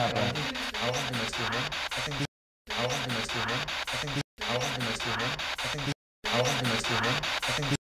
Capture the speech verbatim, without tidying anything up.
think I don't think that's too hard. I think I don't think that's too hard. I think I don't think that's too hard. I think I don't think that's too hard. I think